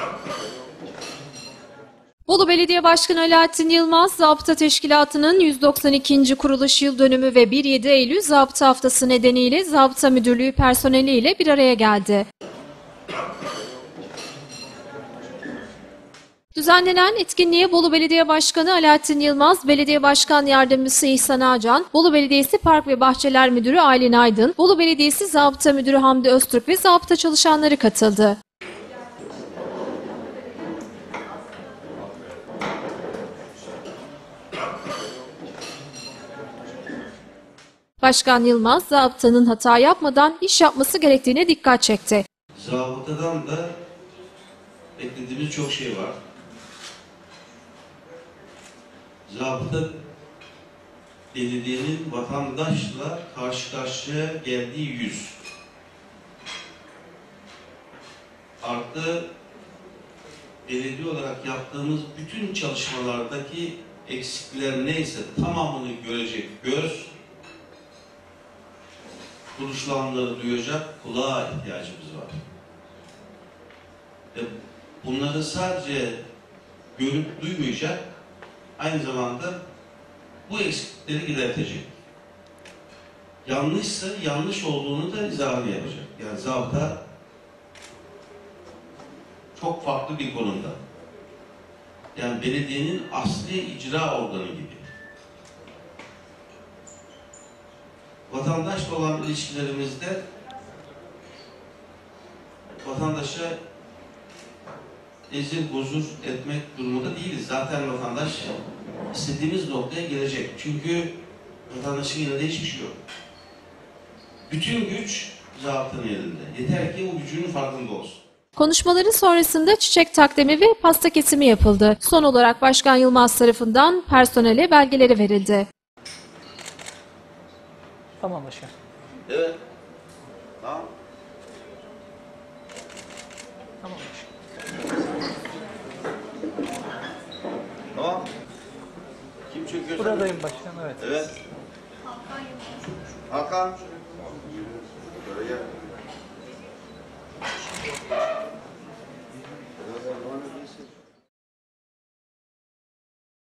Bolu Belediye Başkanı Alaaddin Yılmaz, Zabıta Teşkilatı'nın 192. kuruluş yıl dönümü ve 1-7 Eylül Zabıta Haftası nedeniyle Zabıta Müdürlüğü personeliyle bir araya geldi. Düzenlenen etkinliğe Bolu Belediye Başkanı Alaaddin Yılmaz, Belediye Başkan Yardımcısı İhsan Ağcan, Bolu Belediyesi Park ve Bahçeler Müdürü Aylin Aydın, Bolu Belediyesi Zabıta Müdürü Hamdi Öztürk ve zabıta çalışanları katıldı. Başkan Yılmaz, zabıtanın hata yapmadan iş yapması gerektiğine dikkat çekti. Zabıtadan da beklediğimiz çok şey var. Zabıta belediyenin vatandaşla karşı karşıya geldiği yüz. Artı belediye olarak yaptığımız bütün çalışmalardaki eksikler neyse tamamını görecek göz, konuşulanları duyacak kulağa ihtiyacımız var. Bunları sadece görüp duymayacak, aynı zamanda bu eksiklikleri giderecek. Yanlışsa yanlış olduğunu da izahını yapacak. Yani zabıta çok farklı bir konumda. Yani belediyenin asli icra organı gibi. Vatandaşla olan ilişkilerimizde vatandaşa ezir bozur etmek durumunda değiliz. Zaten vatandaş istediğimiz noktaya gelecek. Çünkü vatandaşın yanında hiçbir şey yok. Bütün güç zabıtanın elinde. Yeter ki o gücünün farkında olsun. Konuşmaların sonrasında çiçek takdimi ve pasta kesimi yapıldı. Son olarak Başkan Yılmaz tarafından personele belgeleri verildi. Tamam başkan. Evet. Tamam. Tamam başkan. Tamam. Kim çekiyor? Buradayım başkan, evet. Evet. Hakan.